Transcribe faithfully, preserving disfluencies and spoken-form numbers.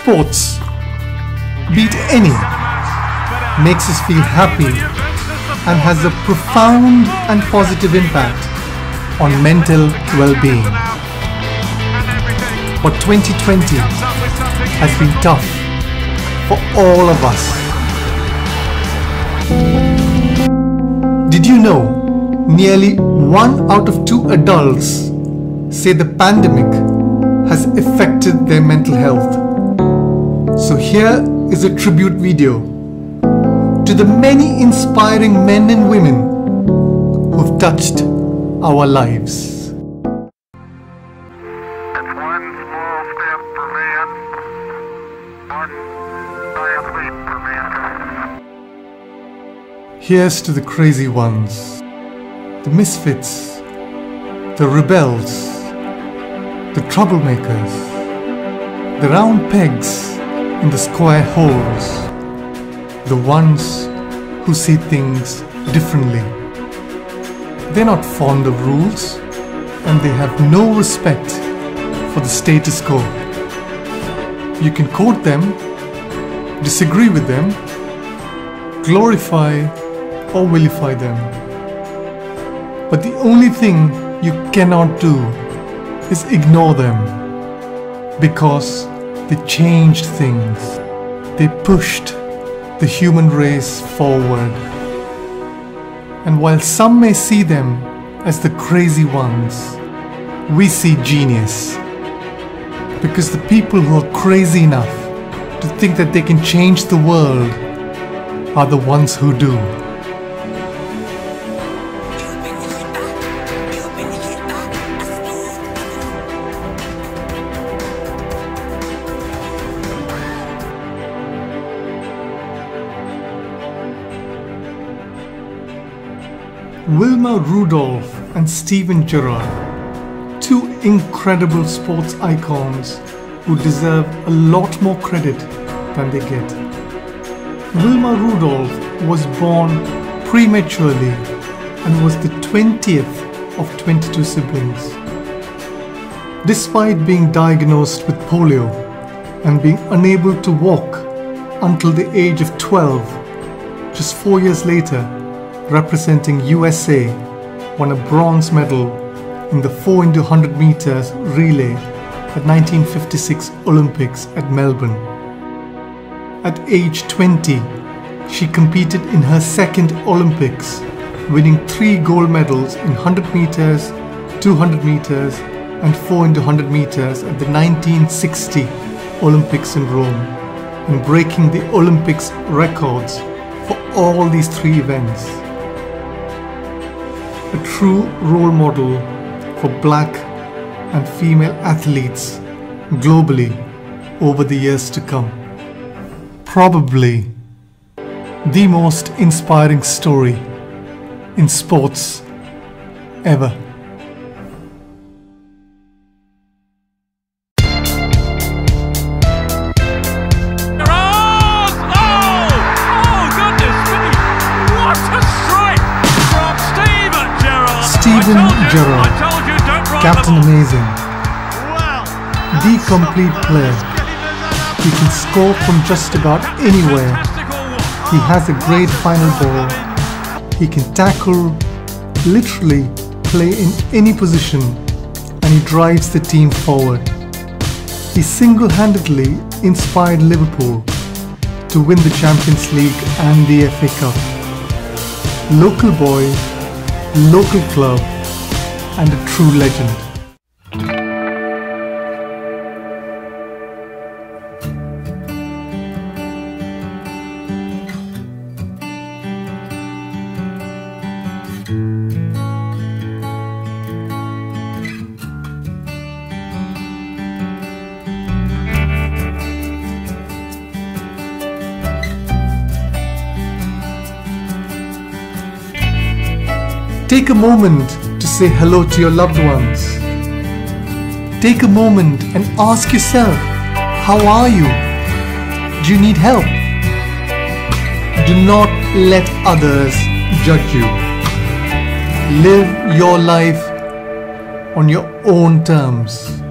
Sports, be it any, makes us feel happy and has a profound and positive impact on mental well-being. But twenty twenty has been tough for all of us. Did you know nearly one out of two adults say the pandemic has affected their mental health? So here is a tribute video to the many inspiring men and women who've touched our lives. It's one small step for man, one giant leap for mankind. Here's to the crazy ones, the misfits, the rebels, the troublemakers, the round pegs in the square holes, the ones who see things differently. They're not fond of rules and they have no respect for the status quo. You can quote them, disagree with them, glorify or vilify them. But the only thing you cannot do is ignore them, because they changed things. They pushed the human race forward. And while some may see them as the crazy ones, we see genius. Because the people who are crazy enough to think that they can change the world are the ones who do. Wilma Rudolph and Steven Gerrard, two incredible sports icons who deserve a lot more credit than they get. Wilma Rudolph was born prematurely and was the twentieth of twenty-two siblings. Despite being diagnosed with polio and being unable to walk until the age of twelve, just four years later, representing U S A, won a bronze medal in the four into one hundred meters relay at nineteen fifty-six Olympics at Melbourne. At age twenty, she competed in her second Olympics, winning three gold medals in one hundred meters, two hundred meters and four into one hundred meters at the nineteen sixty Olympics in Rome, and breaking the Olympics records for all these three events. A true role model for black and female athletes globally over the years to come. Probably the most inspiring story in sports ever. Steven Gerrard, Captain Amazing, the complete player. He can score from just about anywhere. He has a great final ball. He can tackle, literally play in any position, and he drives the team forward. He single-handedly inspired Liverpool to win the Champions League and the F A Cup. Local boy, local club, and a true legend. Take a moment to say hello to your loved ones. Take a moment and ask yourself, how are you? Do you need help? Do not let others judge you. Live your life on your own terms.